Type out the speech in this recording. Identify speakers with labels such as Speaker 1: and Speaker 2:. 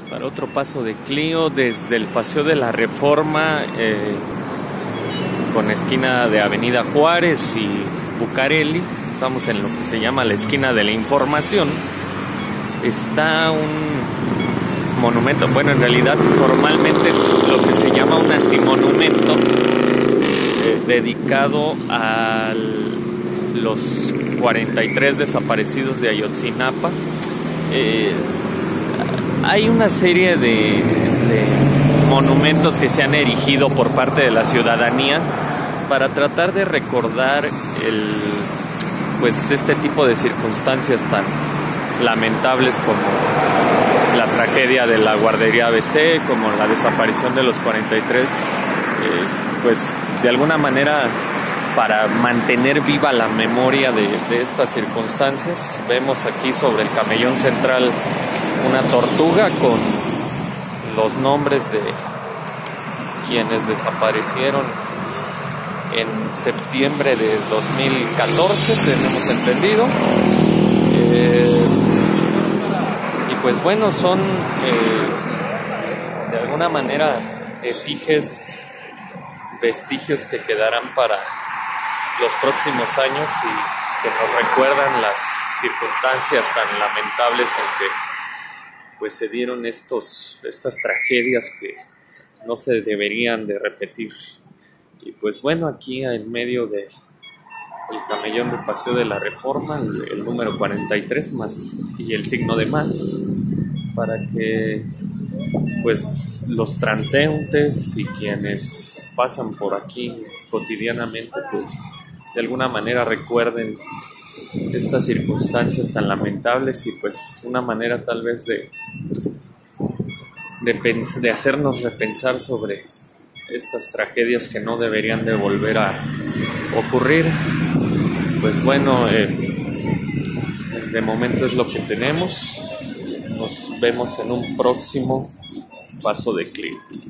Speaker 1: para otro paso de Clio desde el Paseo de la Reforma, con esquina de Avenida Juárez y Bucareli. Estamos en lo que se llama la esquina de la Información. Está un monumento, bueno, en realidad formalmente es lo que se llama un antimonumento, dedicado a los 43 desaparecidos de Ayotzinapa. Hay una serie de monumentos que se han erigido por parte de la ciudadanía para tratar de recordar este tipo de circunstancias tan lamentables como la tragedia de la guardería ABC, como la desaparición de los 43, de alguna manera para mantener viva la memoria de estas circunstancias. Vemos aquí sobre el camellón central una tortuga con los nombres de quienes desaparecieron en septiembre de 2014, tenemos entendido. Y pues bueno, son de alguna manera efigies, vestigios que quedarán para los próximos años y que nos recuerdan las circunstancias tan lamentables en que se dieron estas tragedias que no se deberían de repetir. Y pues bueno, aquí en medio del camellón del Paseo de la Reforma, el número 43 más y el signo de más, para que los transeúntes y quienes pasan por aquí cotidianamente de alguna manera recuerden estas circunstancias tan lamentables y una manera tal vez de hacernos repensar sobre estas tragedias que no deberían de volver a ocurrir. Pues bueno, de momento es lo que tenemos. Nos vemos en un próximo paso de Clio.